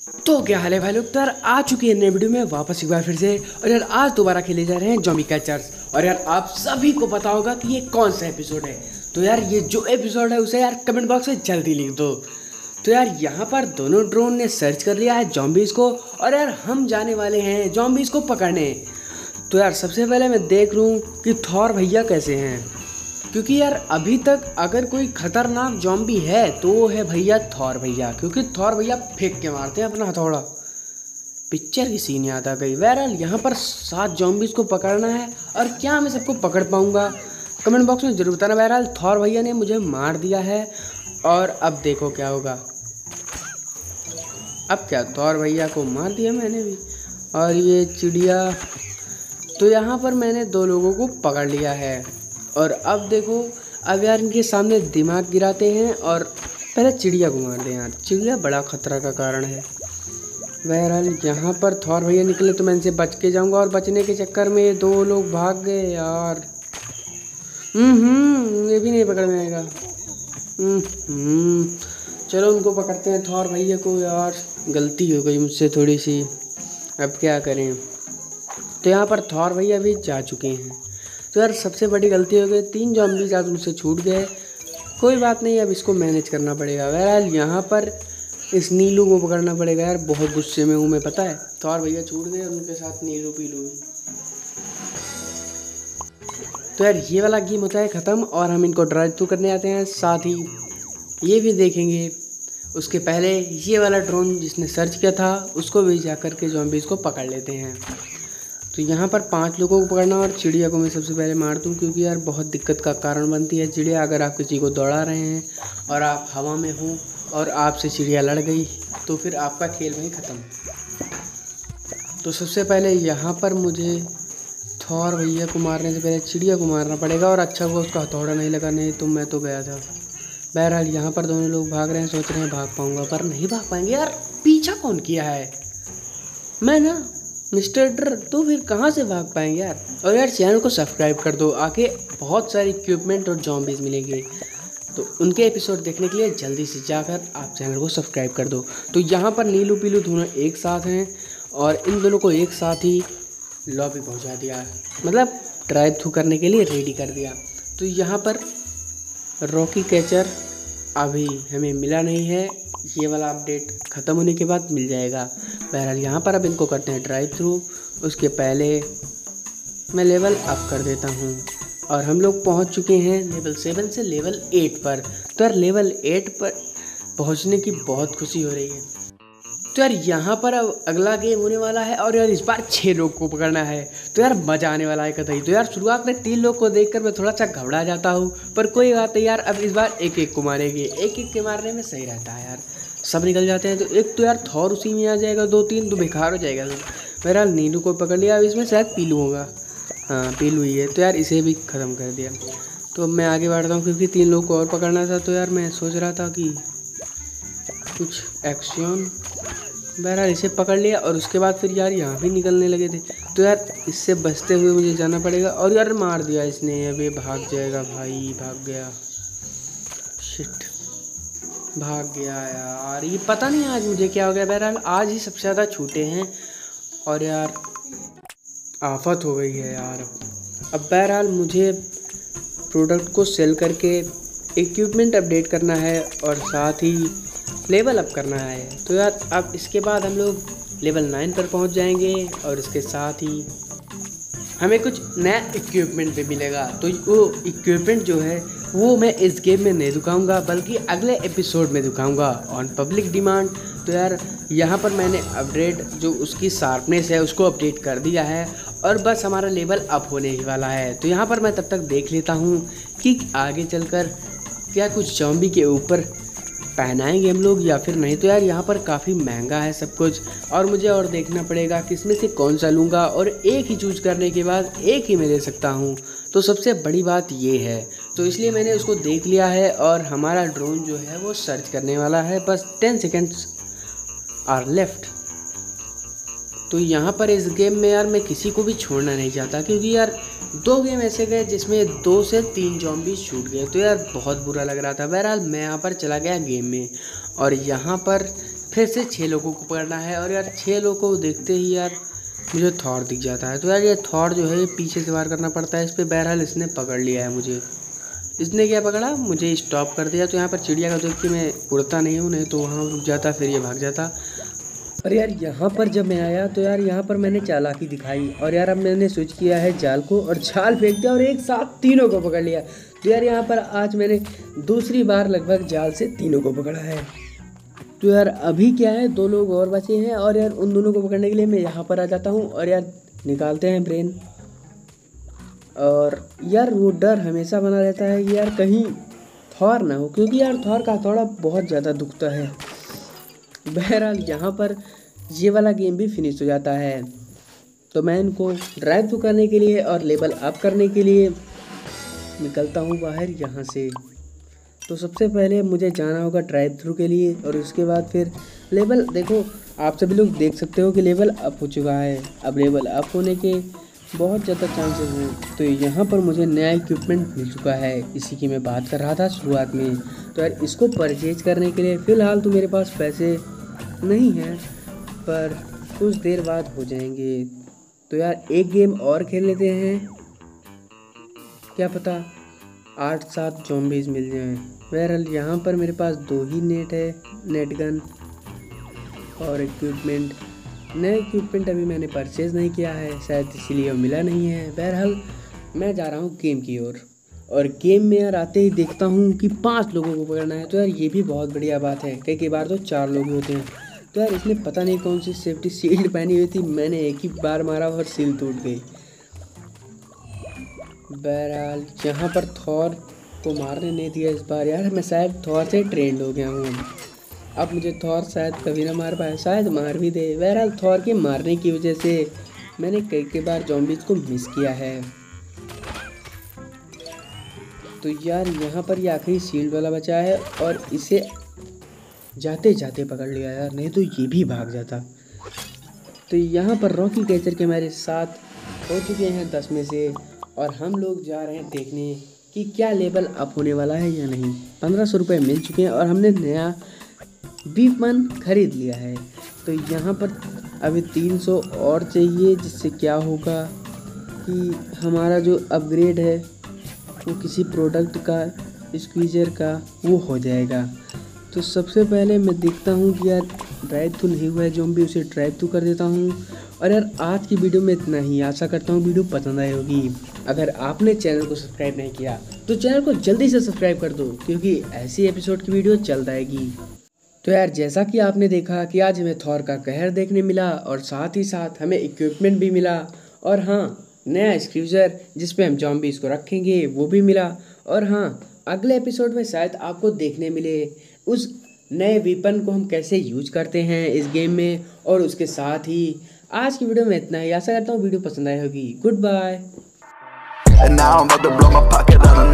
तो क्या हाल है भाई लोग। तो यार आ चुकी है नई वीडियो में वापस एक बार फिर से। और यार आज दोबारा खेले जा रहे हैं ज़ॉम्बी कैचर्स। और यार आप सभी को पता होगा कि ये कौन सा एपिसोड है। तो यार ये जो एपिसोड है उसे यार कमेंट बॉक्स में जल्दी लिख दो। तो यार यहाँ पर दोनों ड्रोन ने सर्च कर लिया है ज़ॉम्बीज़ को। और यार हम जाने वाले हैं ज़ॉम्बीज़ को पकड़ने। तो यार सबसे पहले मैं देख लूँ कि थॉर भैया कैसे हैं, क्योंकि यार अभी तक अगर कोई खतरनाक जॉम्बी है तो वो है भैया थॉर भैया, क्योंकि थॉर भैया फेंक के मारते हैं अपना हथौड़ा। पिक्चर की सीन याद आ गई। बहरहाल यहाँ पर 7 जॉम्बीज़ को पकड़ना है। और क्या मैं सबको पकड़ पाऊँगा, कमेंट बॉक्स में ज़रूर बताना। बहरहाल थॉर भैया ने मुझे मार दिया है और अब देखो क्या होगा। अब क्या थॉर भैया को मार दिया मैंने भी। और ये चिड़िया, तो यहाँ पर मैंने 2 लोगों को पकड़ लिया है। और अब देखो, अब यार इनके सामने दिमाग गिराते हैं और पहले चिड़िया को मार दें। यार चिड़िया बड़ा खतरा का कारण है। बहरहाल यहाँ पर थॉर भैया निकले तो मैं इनसे बच के जाऊंगा, और बचने के चक्कर में ये 2 लोग भाग गए यार। ये भी नहीं पकड़ में आएगा। चलो उनको पकड़ते हैं, थॉर भैया को। यार गलती हो गई मुझसे थोड़ी सी, अब क्या करें। तो यहाँ पर थॉर भैया भी जा चुके हैं। तो यार सबसे बड़ी गलती हो गई, 3 ज़ॉम्बीज़ आज मुझसे छूट गए। कोई बात नहीं, अब इसको मैनेज करना पड़ेगा। बहरहाल यहाँ पर इस नीलू को पकड़ना पड़ेगा। यार बहुत गुस्से में हूँ मैं, पता है। थॉर भैया छूट गए, उनके साथ नीलू पीलू भी। तो यार ये वाला गेम होता है ख़त्म और हम इनको ड्राइव थ्रू करने आते हैं। साथ ही ये भी देखेंगे, उसके पहले ये वाला ड्रोन जिसने सर्च किया था उसको भी जा कर के ज़ॉम्बीज़ को पकड़ लेते हैं। तो यहाँ पर 5 लोगों को पकड़ना, और चिड़िया को मैं सबसे पहले मार दूँ, क्योंकि यार बहुत दिक्कत का कारण बनती है चिड़िया। अगर आप किसी को दौड़ा रहे हैं और आप हवा में हो और आपसे चिड़िया लड़ गई तो फिर आपका खेल वहीं ख़त्म। तो सबसे पहले यहाँ पर मुझे थॉर भैया को मारने से पहले चिड़िया को मारना पड़ेगा। और अच्छा हुआ उसका हथौड़ा नहीं लगा, नहीं तो मैं तो गया था। बहरहाल यहाँ पर दोनों लोग भाग रहे हैं, सोच रहे हैं भाग पाऊँगा, पर नहीं भाग पाएंगे। यार पीछा कौन किया है, मैं ना मिस्टर डर, तो फिर कहाँ से भाग पाएंगे यार। और यार चैनल को सब्सक्राइब कर दो, आगे बहुत सारे इक्विपमेंट और ज़ॉम्बीज़ मिलेंगे। तो उनके एपिसोड देखने के लिए जल्दी से जाकर आप चैनल को सब्सक्राइब कर दो। तो यहाँ पर नीलू पीलू दोनों एक साथ हैं और इन दोनों को एक साथ ही लॉबी पहुँचा दिया, मतलब ड्राइव थ्रू करने के लिए रेडी कर दिया। तो यहाँ पर रॉकी कैचर अभी हमें मिला नहीं है, ये वाला अपडेट ख़त्म होने के बाद मिल जाएगा। बहरहाल यहाँ पर अब इनको करते हैं ड्राइव थ्रू। उसके पहले मैं लेवल अप कर देता हूँ और हम लोग पहुँच चुके हैं लेवल 7 से लेवल 8 पर। तो यार लेवल 8 पर पहुँचने की बहुत खुशी हो रही है। तो यार यहाँ पर अब अगला गेम होने वाला है और यार इस बार 6 लोग को पकड़ना है। तो यार मज़ा आने वाला है कतई। तो यार शुरुआत में 3 लोग को देखकर मैं थोड़ा सा घबरा जाता हूँ, पर कोई बात नहीं यार, अब इस बार एक एक को मारेंगे। एक एक के मारने में सही रहता है यार, सब निकल जाते हैं। तो एक तो यार थॉर उसी में आ जाएगा, 2-3 तो बेकार हो जाएगा। बहरहाल नीलू को पकड़ लिया, अब इसमें शायद पीलू होगा। हाँ पीलू ही है। तो यार इसे भी ख़त्म कर दिया। तो अब मैं आगे बढ़ता हूँ, क्योंकि 3 लोग को और पकड़ना था। तो यार मैं सोच रहा था कि कुछ एक्शन। बहरहाल इसे पकड़ लिया और उसके बाद फिर यार यहाँ भी निकलने लगे थे। तो यार इससे बचते हुए मुझे जाना पड़ेगा। और यार मार दिया इसने, अबे भाग जाएगा भाई, भाग गया। शिट, भाग गया यार। ये पता नहीं आज मुझे क्या हो गया। बहरहाल आज ही सबसे ज़्यादा छूटे हैं और यार आफत हो गई है यार। अब बहरहाल मुझे प्रोडक्ट को सेल करके इक्विपमेंट अपडेट करना है और साथ ही लेवल अप करना है। तो यार अब इसके बाद हम लोग लेवल 9 पर पहुंच जाएंगे और इसके साथ ही हमें कुछ नया इक्विपमेंट भी मिलेगा। तो वो इक्विपमेंट जो है वो मैं इस गेम में नहीं दिखाऊंगा, बल्कि अगले एपिसोड में दिखाऊंगा ऑन पब्लिक डिमांड। तो यार यहाँ पर मैंने अपडेट जो उसकी शार्पनेस है उसको अपडेट कर दिया है और बस हमारा लेवल अप होने ही वाला है। तो यहाँ पर मैं तब तक देख लेता हूँ कि आगे चलकर क्या कुछ ज़ॉम्बी के ऊपर पहनाएंगे हम लोग या फिर नहीं। तो यार यहाँ पर काफ़ी महंगा है सब कुछ और मुझे और देखना पड़ेगा किसमें से कौन सा लूँगा, और एक ही चूज करने के बाद एक ही मैं ले सकता हूँ। तो सबसे बड़ी बात ये है, तो इसलिए मैंने उसको देख लिया है और हमारा ड्रोन जो है वो सर्च करने वाला है। बस 10 सेकेंड्स आर लेफ्ट। तो यहाँ पर इस गेम में यार मैं किसी को भी छोड़ना नहीं चाहता, क्योंकि यार 2 गेम ऐसे गए जिसमें 2 से 3 ज़ॉम्बी छूट गए। तो यार बहुत बुरा लग रहा था। बहरहाल मैं यहाँ पर चला गया गेम में और यहाँ पर फिर से 6 लोगों को पकड़ना है। और यार 6 लोगों को देखते ही यार मुझे थॉर दिख जाता है। तो यार ये थॉर जो है पीछे से वार करना पड़ता है इस पर। बहरहाल इसने पकड़ लिया है मुझे। इसने क्या पकड़ा, मुझे स्टॉप कर दिया। तो यहाँ पर चिड़िया का देख के मैं उड़ता नहीं हूँ, नहीं तो वहाँ रुक जाता, फिर ये भाग जाता। और यार यहाँ पर जब मैं आया तो यार यहाँ पर मैंने चालाकी दिखाई और यार अब मैंने स्विच किया है जाल को और जाल फेंक दिया और एक साथ तीनों को पकड़ लिया। तो यार यहाँ पर आज मैंने दूसरी बार लगभग जाल से तीनों को पकड़ा है। तो यार अभी क्या है, 2 लोग और बचे हैं और यार उन दोनों को पकड़ने के लिए मैं यहाँ पर आ जाता हूँ और यार निकालते हैं ब्रेन। और यार वो डर हमेशा बना रहता है कि यार कहीं थॉर ना हो, क्योंकि यार थॉर का थोड़ा बहुत ज़्यादा दुखता है। बहरहाल यहाँ पर ये वाला गेम भी फिनिश हो जाता है। तो मैं इनको ड्राइव थ्रू करने के लिए और लेवल अप करने के लिए निकलता हूँ बाहर यहाँ से। तो सबसे पहले मुझे जाना होगा ड्राइव थ्रू के लिए और उसके बाद फिर लेवल। देखो आप सभी लोग देख सकते हो कि लेवल अप हो चुका है। अब लेवल अप होने के बहुत ज़्यादा चांसेस हैं। तो यहाँ पर मुझे नया इक्विपमेंट मिल चुका है, इसी की मैं बात कर रहा था शुरुआत में। तो यार इसको परचेज करने के लिए फ़िलहाल तो मेरे पास पैसे नहीं हैं, पर कुछ देर बाद हो जाएंगे। तो यार एक गेम और खेल लेते हैं, क्या पता 8-7 ज़ॉम्बीज़ मिल जाएं। बहरहाल यहाँ पर मेरे पास 2 ही नेट है, नेट गन और इक्विपमेंट। नया इक्विपमेंट अभी मैंने परचेज़ नहीं किया है, शायद इसीलिए मिला नहीं है। बहरहाल मैं जा रहा हूँ गेम की ओर और गेम में यार आते ही देखता हूँ कि 5 लोगों को पकड़ना है। तो यार ये भी बहुत बढ़िया बात है, कई बार तो 4 लोग होते हैं। तो यार इसने पता नहीं कौन सी सेफ्टी शील्ड पहनी हुई थी, मैंने एक ही बार मारा और सील टूट गई। बहरहाल यहाँ पर थॉर को मारने नहीं दिया इस बार। यार मैं शायद थॉर से ट्रेंड हो गया हूँ, अब मुझे थॉर शायद कभी ना मार पाए, शायद मार भी दे। बहरहाल थॉर के मारने की वजह से मैंने कई बार ज़ॉम्बीज़ को मिस किया है। तो यार यहाँ पर ये आखिरी शील्ड वाला बचा है और इसे जाते जाते पकड़ लिया यार, नहीं तो ये भी भाग जाता। तो यहाँ पर रॉकी कैचर के मेरे साथ हो चुके हैं 10 में से और हम लोग जा रहे हैं देखने कि क्या लेवल अप होने वाला है या नहीं। 1500 रुपये मिल चुके हैं और हमने नया बीफमन खरीद लिया है। तो यहाँ पर अभी 300 और चाहिए, जिससे क्या होगा कि हमारा जो अपग्रेड है वो किसी प्रोडक्ट का, स्क्वीजर का, वो हो जाएगा। तो सबसे पहले मैं देखता हूँ कि यार ड्राइव थ्रू नहीं हुआ है ज़ॉम्बी, उसे ड्राइव थ्रू कर देता हूँ। और यार आज की वीडियो में इतना ही, आशा करता हूँ वीडियो पसंद आई होगी। अगर आपने चैनल को सब्सक्राइब नहीं किया तो चैनल को जल्दी से सब्सक्राइब कर दो, क्योंकि ऐसी एपिसोड की वीडियो चल जाएगी। तो यार जैसा कि आपने देखा कि आज हमें थॉर का कहर देखने मिला और साथ ही साथ हमें इक्विपमेंट भी मिला और हाँ नया स्क्रूजर जिस पे हम ज़ॉम्बीज़ को रखेंगे वो भी मिला। और हाँ अगले एपिसोड में शायद आपको देखने मिले उस नए वेपन को हम कैसे यूज करते हैं इस गेम में। और उसके साथ ही आज की वीडियो में इतना ही, आशा करता हूँ वीडियो पसंद आई होगी। Good bye.